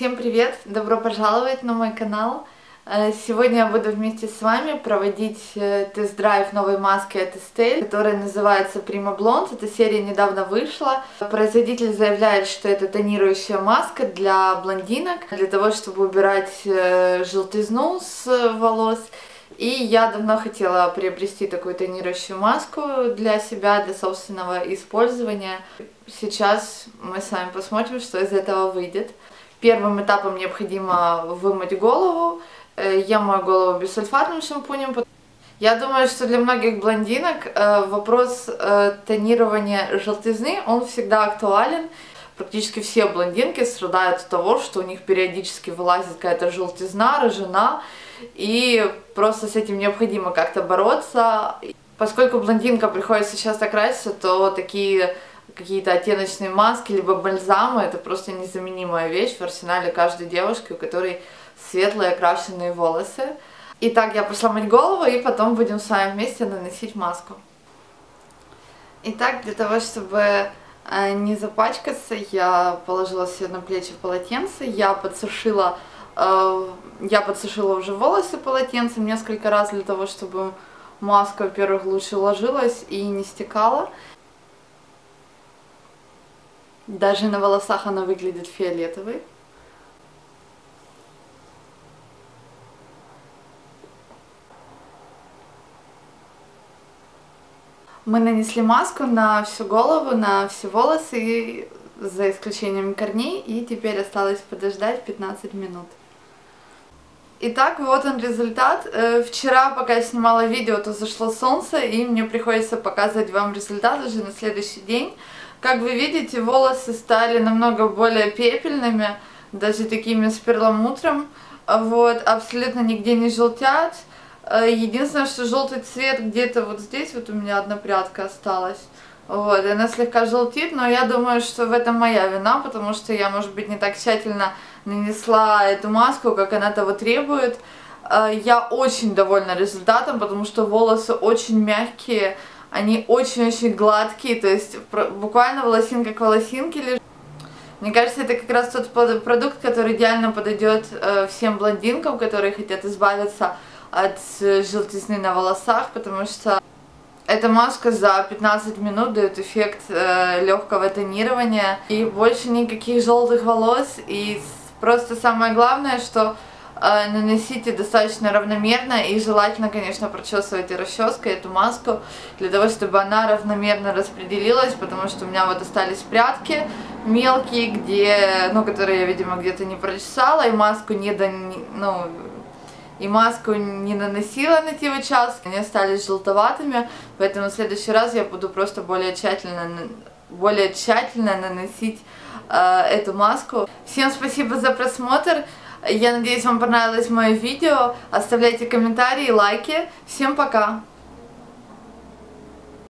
Всем привет! Добро пожаловать на мой канал! Сегодня я буду вместе с вами проводить тест-драйв новой маски от Estelle, которая называется Prima Blonde. Эта серия недавно вышла. Производитель заявляет, что это тонирующая маска для блондинок, для того, чтобы убирать желтизну с волос. И я давно хотела приобрести такую тонирующую маску для себя, для собственного использования. Сейчас мы с вами посмотрим, что из этого выйдет. Первым этапом необходимо вымыть голову. Я мою голову бессульфатным шампунем. Я думаю, что для многих блондинок вопрос тонирования желтизны, он всегда актуален. Практически все блондинки страдают от того, что у них периодически вылазит какая-то желтизна, рыжина, и просто с этим необходимо как-то бороться. Поскольку блондинка приходится часто краситься, то такие какие-то оттеночные маски, либо бальзамы, это просто незаменимая вещь в арсенале каждой девушки, у которой светлые окрашенные волосы. Итак, я пошла мыть голову, и потом будем с вами вместе наносить маску. Итак, для того, чтобы не запачкаться, я положила себе на плечи полотенце, я подсушила уже волосы полотенцем несколько раз, для того, чтобы маска, во-первых, лучше ложилась и не стекала. Даже на волосах она выглядит фиолетовой. Мы нанесли маску на всю голову, на все волосы, за исключением корней, и теперь осталось подождать 15 минут. Итак, вот он результат. Вчера, пока я снимала видео, то зашло солнце, и мне приходится показывать вам результат уже на следующий день. Как вы видите, волосы стали намного более пепельными, даже такими с перламутром. Вот, абсолютно нигде не желтят. Единственное, что желтый цвет где-то вот здесь, вот у меня одна прядка осталась. Вот, она слегка желтит, но я думаю, что в этом моя вина, потому что я, может быть, не так тщательно нанесла эту маску, как она того требует. Я очень довольна результатом, потому что волосы очень мягкие, они очень-очень гладкие, то есть буквально волосинка к волосинке лежит. Мне кажется, это как раз тот продукт, который идеально подойдет всем блондинкам, которые хотят избавиться от желтизны на волосах, потому что эта маска за 15 минут дает эффект легкого тонирования и больше никаких желтых волос. И просто самое главное, что наносите достаточно равномерно и желательно, конечно, прочесывайте расческой эту маску для того, чтобы она равномерно распределилась, потому что у меня вот остались прядки мелкие, которые я, видимо, где-то не прочесала, и маску не наносила на те участки, они остались желтоватыми, поэтому в следующий раз я буду просто более тщательно наносить эту маску. Всем спасибо за просмотр, я надеюсь, вам понравилось мое видео, оставляйте комментарии, лайки, всем пока!